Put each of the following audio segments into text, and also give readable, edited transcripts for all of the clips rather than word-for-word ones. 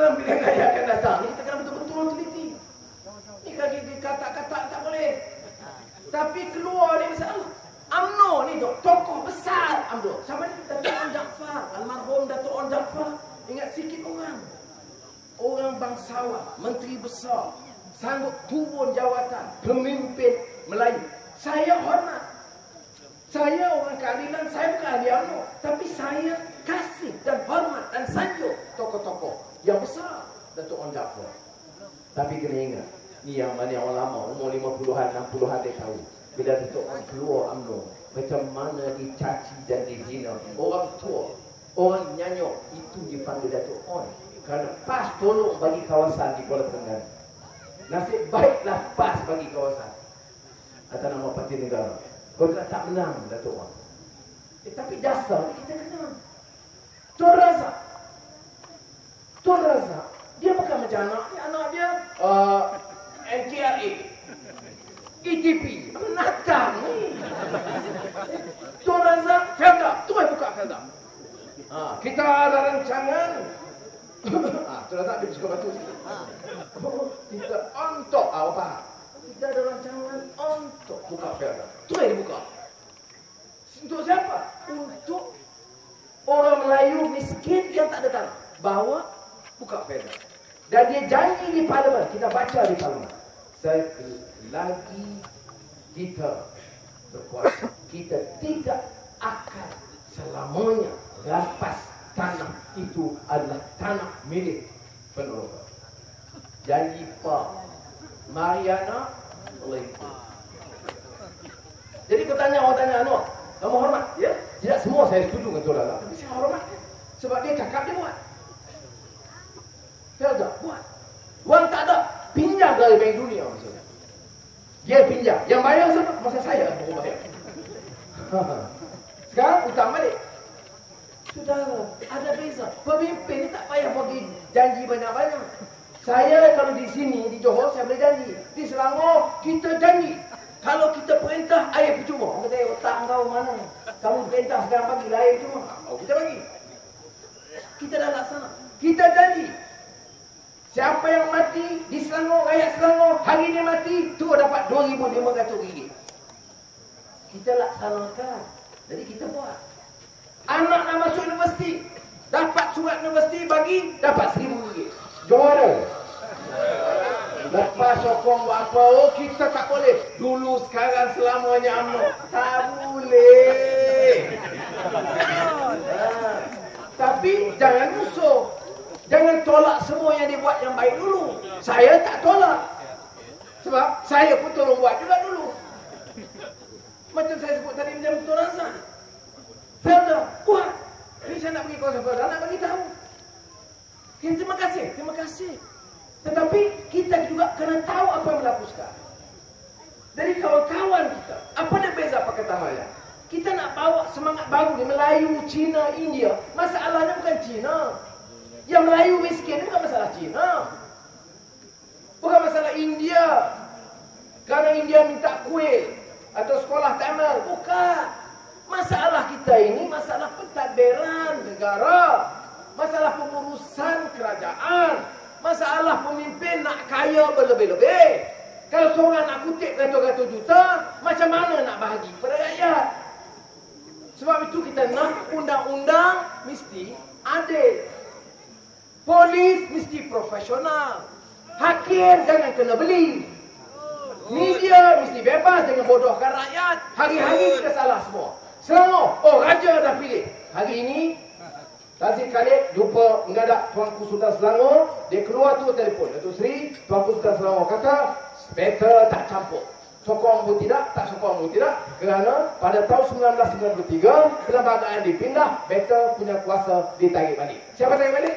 dalam pilihan raya akan datang, kita kena betul-betul teliti. Ini kaki kata-kata tak boleh. Tapi keluar dari masalah. UMNO ni tokoh besar UMNO. Sama ni Datuk On Jaafar, almarhum Datuk On Jaafar. Ingat sikit orang. Orang bangsawan, menteri besar, sanggup turun jawatan, pemimpin Melayu. Saya hormat. Saya orang keadilan, saya bukan ahli UMNO. Tapi saya kasih dan hormat dan sanjung tokoh-tokoh yang besar Datuk On Jaafar. Tapi kena ingat, ni yang mana orang lama, umur 50-an, 60-an dia tahu. Bila Datuk On keluar UMNO, macam mana dicaci dan dihina. Orang tua, orang nyanyok, itu dipanggil Datuk On. Kerana PAS tolong bagi kawasan di Kuala Terengganu. Nasib baiklah PAS bagi kawasan atas nama Parti Negara. Kau tak menang Datuk On. Tapi dasar kita kenal. Tun Razak, dia bukan macam anak dia NCRA, ETP, menatang ni. Tun Razak, Felda, terus buka Felda. Kita ada rancangan. Tun Razak dia suka batu sikit. Kita untuk apa? Kita ada rancangan untuk buka Felda. Terus dibuka. Untuk siapa? Untuk orang Melayu miskin yang tak ada tanah. Bawa buka Felda. Dan dia janji di parlimen. Kita baca di parlimen. Selagi kita berkuasa, kita tidak akan selamanya lepas tanah itu adalah tanah milik peneroka. Janji Pak Mariana oleh. Jadi kau tanya orang tanya Anwar, kamu hormat? Ya? Tidak semua saya setuju dengan Tun Razak. Tapi saya hormat. Sebab dia cakap dia buat. Felda buat. Wang tak ada. Pinjam dari Bank Dunia maksudnya. Dia pinjam. Yang bayar siapa? Masa saya baru bayar. Sekarang hutang balik. Saudara, ada beza. Pemimpin ni tak payah bagi janji banyak-banyak. Saya kalau di sini, di Johor, saya boleh janji. Di Selangor, kita janji. Kalau kita perintah, air percuma. Orang kata, otak kau mana? Kamu perintah sekarang bagi, air percuma. Kita bagi. Kita dah laksana. Kita janji. Siapa yang mati di Selangor, rakyat Selangor, hari ini mati, tu dapat RM2,500. Kita laksanakan. Jadi kita buat. Anak nak masuk universiti, dapat surat universiti bagi, dapat RM1,000. Juara. Lepas sokong buat apa? Oh, kita tak boleh. Dulu, sekarang, selamanya UMNO. Tak boleh. Tapi jangan musuh. Jangan tolak semua yang dibuat yang baik dulu. Saya tak tolak. Sebab saya pun tolong buat juga dulu. Macam saya sebut tadi macam Tun Razak. Felda, buat. Ini saya nak pergi kawasan Felda, nak bagi tahu. Terima kasih, terima kasih. Tetapi kita juga kena tahu apa yang berlaku sekarang. Dari kawan-kawan kita, apa dia beza Pakatan Harapan? Kita nak bawa semangat baru di Melayu, Cina, India. Masalahnya bukan Cina. Yang Melayu miskin ini bukan masalah Cina. Bukan masalah India. Kerana India minta kuih atau sekolah Tamil. Bukan. Masalah kita ini masalah pentadbiran negara. Masalah pengurusan kerajaan. Masalah pemimpin nak kaya berlebih-lebih. Kalau seorang nak kutip ratus-ratus juta, macam mana nak bahagi kepada rakyat? Sebab itu kita nak undang-undang mesti adil. Polis mesti profesional. Hakim jangan kena beli. Media mesti bebas, jangan bodohkan rakyat. Hari-hari kita salah semua. Selangor, oh raja dah pilih. Hari ini Tazim Khalid jumpa mengadak Tuanku Sultan Selangor. Dia keluar tu telefon Datuk Seri, Tuanku Sultan Selangor kata better tak campur. Sokong pun tidak, tak sokong pun tidak. Kerana pada tahun 1993 perlembagaan dipindah, better punya kuasa ditarik balik. Siapa tarik balik?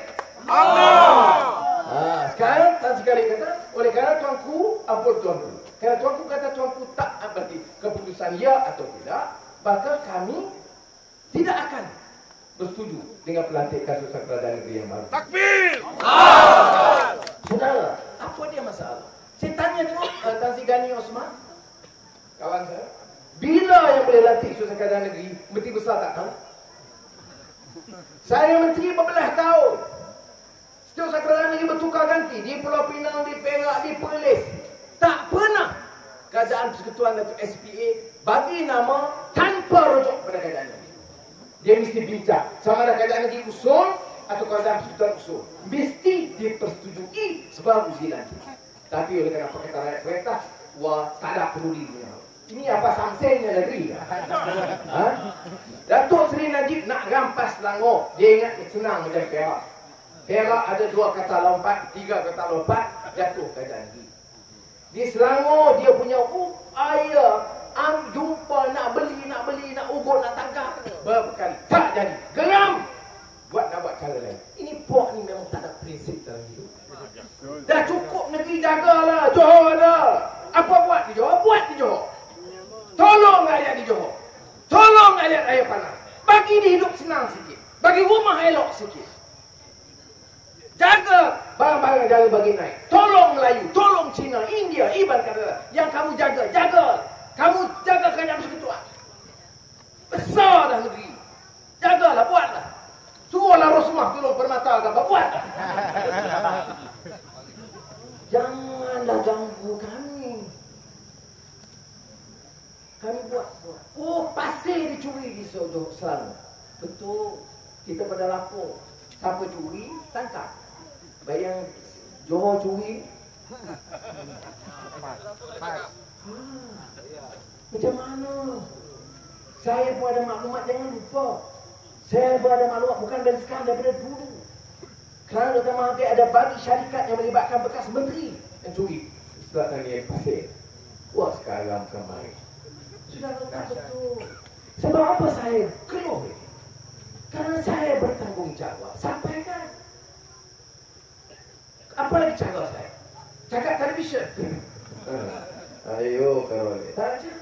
Allah. Sekarang Tazim Khalid kata, oleh kerana Tuanku, ampun Tuanku. Kerana Tuanku kata Tuanku tak berarti keputusan ya atau tidak, maka kami tidak akan bersetuju dengan pelantikan Susah Kerajaan Negeri yang baru. Takbir! Saudara, apa dia masalah? Saya tanya tengok Tan Sri Gani Osman, kawan saya, bila yang boleh lantik Susah Kerajaan Negeri? Menteri besar tak tahu. Saya menteri berbelah tahun. Susah Kerajaan Negeri bertukar ganti di Pulau Pinang, di Perak, di Perlis. Tak pernah kerajaan persekutuan Datuk SPA bagi nama tanpa rujuk pada kerajaan negeri. Dia mesti bincang sama ada kerajaan negeri usul atau kerajaan persekutuan usul. Mesti dipersetujui sebab uji nanti. Tapi oleh kerana Pakatan Rakyat Perintah, wah tak ada peduli punya. Ini apa samsengnya negeri? Ha? Datuk Seri Najib nak rampas Selangor. Dia ingat senang macam Perak. Perak ada 2 kata lompat, 3 kata lompat, jatuh kerajaan negeri. Di Selangor dia punya ayah jumpa nak beli, nak ugut, nak tangkap. Berkali tak jadi. Geram. Nak buat cara lain. Ini puak ni memang tak ada prinsip dalam hidup. Dah cukup negeri jagalah. Johor ada. Apa buat di Johor? Buat di Johor. Tolong rakyat di Johor. Tolong rakyat air panas. Bagi dia hidup senang sikit. Bagi rumah elok sikit. Jaga barang-barang jaga bagi naik. Tolong Melayu, tolong Cina, India, Iban kata. Yang kamu jaga. Kamu jaga kerajaan persekutuan. Besar dah negeri. Jagalah, buatlah. Suruhlah Rosmah tolong permata agama, buatlah. Janganlah ganggu kami. Kami buat. Oh, pasir dicuri di Selangor. Betul. Kita pada lapor. Siapa curi, tangkap. Bayang Johor curi. Macam mana? Saya pun ada maklumat, jangan lupa. Saya pun ada maklumat, bukan dari sekarang, daripada dulu. Kerana Dr. Mahathir ada bagi syarikat yang melibatkan bekas menteri yang curi. Setelah tanya pasir. Wah, sekarang kemarin. Sudah betul. Sebab apa saya keluh? Karena saya bertanggungjawab. Sampaikan. Apa lagi cara saya? Cakap televisyen. Ayo, Karoli. Tak ada.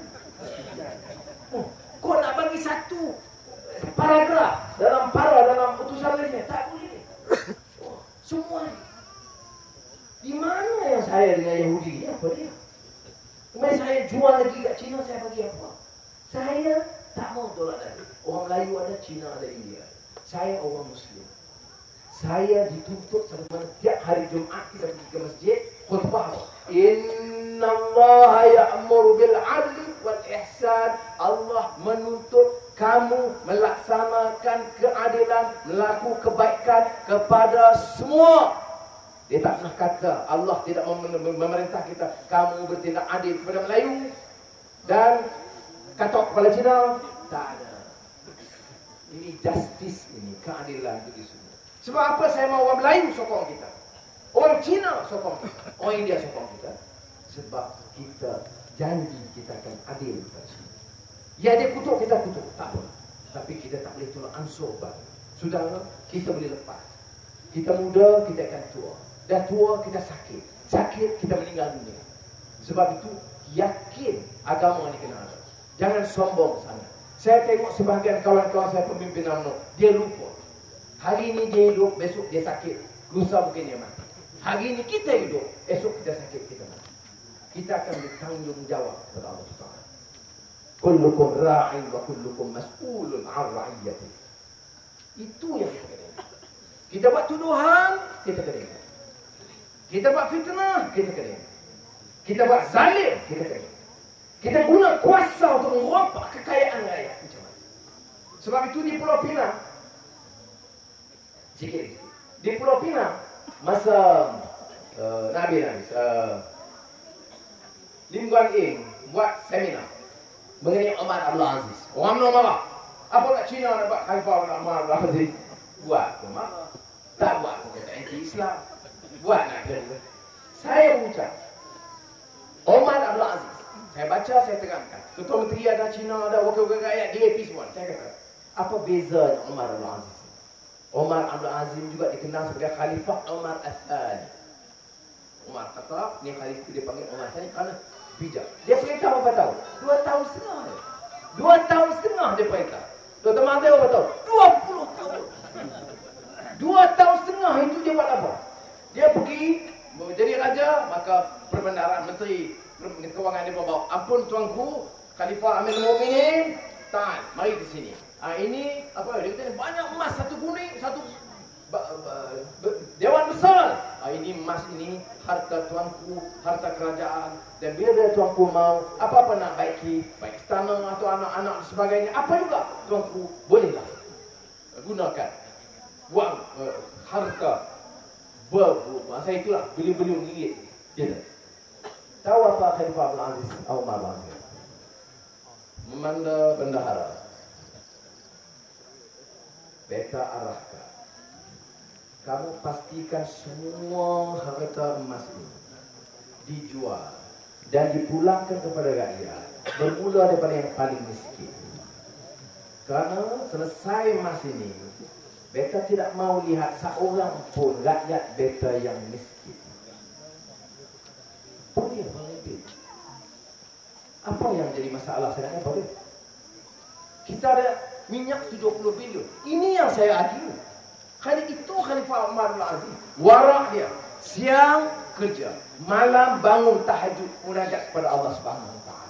Kau nak bagi satu paragraf dalam putusan lainnya. Tak boleh. Semua. Di mana yang saya dengan Yahudi? Apa dia? Kemudian saya jual lagi kat Cina, saya bagi apa? Saya tak mau tolak lagi. Orang Melayu ada, Cina ada, India. Saya orang Muslim. Saya dituntut sama tiap hari Jumaat kita pergi ke masjid, khutbah. Inna Allah ya'muru bil 'adli wal ihsan. Allah menuntut kamu melaksanakan keadilan, melakukan kebaikan kepada semua. Dia tak pernah kata, Allah tidak memerintah kita kamu bertindak adil kepada Melayu dan katok kepada Cina. Tak ada. Ini justice, ini keadilan bagi semua. Sebab apa saya mahu orang Melayu sokong kita, orang Cina sokong kita, orang India sokong kita? Sebab kita janji kita akan adil kepada semua. Ya, dia kutuk, kita kutuk, tak apa. Tapi kita tak boleh tolak ansur bang. Sudahlah, kita boleh lepas. Kita muda, kita akan tua. Dah tua, kita sakit. Sakit, kita meninggal dunia. Sebab itu, yakin agama ni kena ada. Jangan sombong sangat. Saya tengok sebahagian kawan-kawan saya pemimpin UMNO, dia lupa. Hari ini dia hidup, besok dia sakit. Lusa mungkin dia mati. Hari ini kita hidup, esok kita sakit, kita mati. Kita akan bertanggungjawab kepada Allah Subhanahu. Kullukum ra'in wa kullukum mas'ulun 'an ra'iyati. Itu yang kita kena. Kita buat tuduhan, kita kena. Kita buat fitnah, kita kena. Kita buat zalim, kita kena. Kita guna kuasa untuk merompak kekayaan rakyat. Sebab itu di Pulau Pinang, sikit. Di Pulau Pinang, masa Nabi Lim Guan Eng buat seminar mengenai Omar Abdul Aziz. Orang nak marah. Apa kat Cina nak buat khalifah nak Omar Abdul Aziz? Buat tu marah. Tak buat tu kata anti-Islam. Buat nak kata. Saya ucap Omar Abdul Aziz. Saya baca, saya terangkan. Ketua Menteri ada, Cina ada, wakil-wakil rakyat, DAP semua. Saya kata, apa bezanya Omar Abdul Aziz? Omar Abdul Aziz juga dikenal sebagai Khalifah Omar Al-Thani. Omar kata, ni Khalifah dia panggil Omar Al-Thani kerana bijak. Dia perintah berapa tahun? 2 tahun setengah. 2 tahun setengah dia perintah. Dr. Mahathir berapa tahun? 20 tahun. 2 tahun setengah itu dia buat apa? Dia pergi jadi raja, maka perbendaharaan menteri kewangan dia membawa, ampun tuanku Khalifah Amir Mu'minin, tahan, mari ke sini. Ini apa dia kata, banyak emas, satu kuning, satu dewan besar. Ini ini emas ini harta tuanku, harta kerajaan. Dan bila tuanku mau apa-apa nak baiki, baik tanah atau anak-anak dan sebagainya, apa juga tuanku bolehlah gunakan. Buang harta masa itulah bilion ringgit. Ya. Tahu apa Khalifah Abdul Aziz Umar Bangir? Memanda bendahara. Beta arahkan. Kamu pastikan semua harta emas ini dijual dan dipulangkan kepada rakyat, bermula daripada yang paling miskin. Karena selesai emas ini, beta tidak mau lihat seorang pun rakyat beta yang miskin. Boleh pemimpin. Apa yang jadi masalah sekarang? Boleh. Kita ada minyak 70 bilion. Ini yang saya adu. Kali itu Khalifah Umar bin Aziz, warak dia, siang kerja, malam bangun tahajud munajat kepada Allah Subhanahu Wa Taala.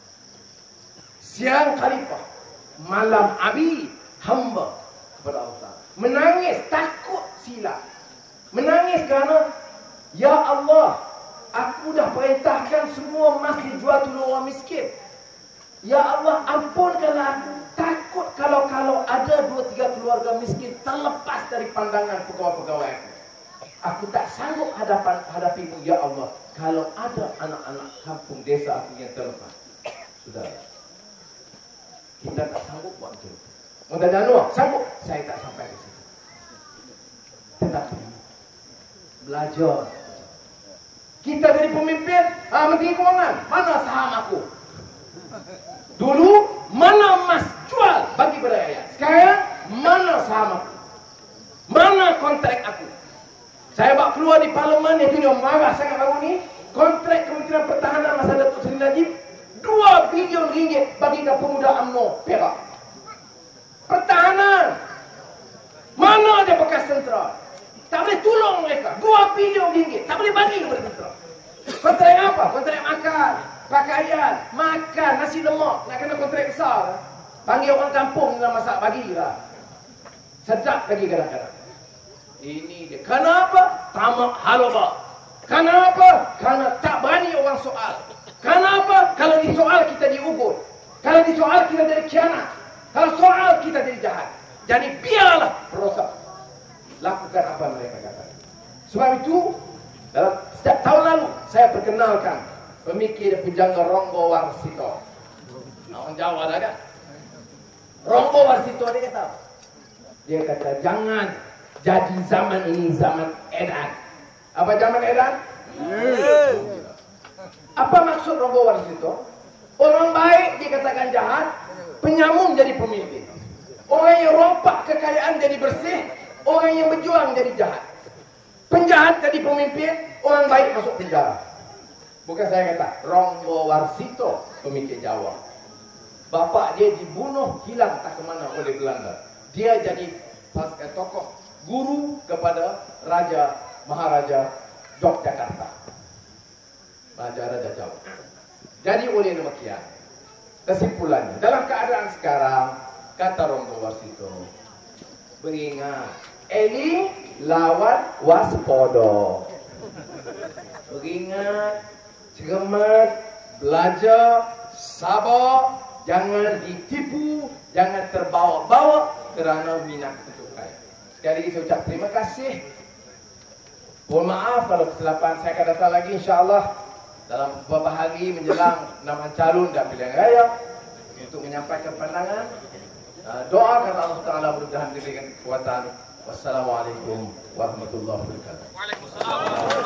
Siang Khalifah, malam abid, hamba kepada Allah Taala. Menangis takut silap. Menangis kerana ya Allah, aku dah perintahkan semua emas dijual tu orang miskin. Ya Allah, ampunkanlah aku. Takut kalau ada 2-3 keluarga miskin terlepas dari pandangan pegawai-pegawai aku. Aku tak sanggup hadapimu ya Allah. Kalau ada anak-anak kampung desa aku yang terlepas. Sudah. Kita tak sanggup buat itu. Mudah Januar, sanggup? Saya tak sampai ke situ. Tetapi belajar. Kita jadi pemimpin, Menteri Keuangan, mana saham aku? Dulu mana emas jual bagi rakyat. Sekarang mana saham aku? Mana kontrak aku? Saya bawa keluar di parlimen, itu dia marah sangat baru ni. Kontrak Kementerian Pertahanan masa Datuk Seri Najib 2 bilion ringgit bagi ke pemuda UMNO Perak. Pertahanan. Mana ada bekas tentera? Tak boleh tolong mereka. 2 bilion ringgit tak boleh bagi kepada tentera. Kontrak apa? Kontrak makan, pakaian, makan, nasi lemak. Nak kena kontrak besar. Panggil orang kampung nak masak bagilah. Sedap lagi kadang-kadang. Ini dia. Kenapa? Tamak halaba. Kenapa? Karena tak berani orang soal. Kenapa? Kalau disoal kita diugut. Kalau disoal kita jadi khianat. Kalau soal kita jadi jahat. Jadi biarlah proses. Lakukan apa mereka katakan. Sebab itu dalam setiap tahun lalu saya perkenalkan pemikir pujangga Ronggo Warsito. Orang Jawa dah kan? Ronggo Warsito dia kata. Dia kata jangan jadi zaman ini zaman edan. Apa zaman edan? Apa maksud Ronggo Warsito? Orang baik dikatakan jahat, penyamun jadi pemimpin. Orang yang rompak kekayaan jadi bersih, orang yang berjuang jadi jahat. Penjahat jadi pemimpin, orang baik masuk penjara. Bukan saya kata, Ronggo Warsito, pemikir Jawa. Bapak dia dibunuh, hilang tak ke mana oleh Belanda. Dia jadi tokoh guru kepada Raja Maharaja Yogyakarta. Raja Jawa. Jadi oleh demikian, kesimpulannya, dalam keadaan sekarang, kata Ronggo Warsito, beringat, eling lawan waspada. Beringat, cermat, belajar, sabar, jangan ditipu, jangan terbawa-bawa kerana minat untuk kaya. Sekali lagi saya ucap terima kasih. Mohon maaf kalau kesilapan, saya akan datang lagi insya-Allah dalam beberapa hari menjelang nama calon dan pilihan raya untuk menyampaikan pandangan. Doa kepada Allah Taala mudah-mudahan diberikan kekuatan. Wassalamualaikum warahmatullahi wabarakatuh. Waalaikumsalam.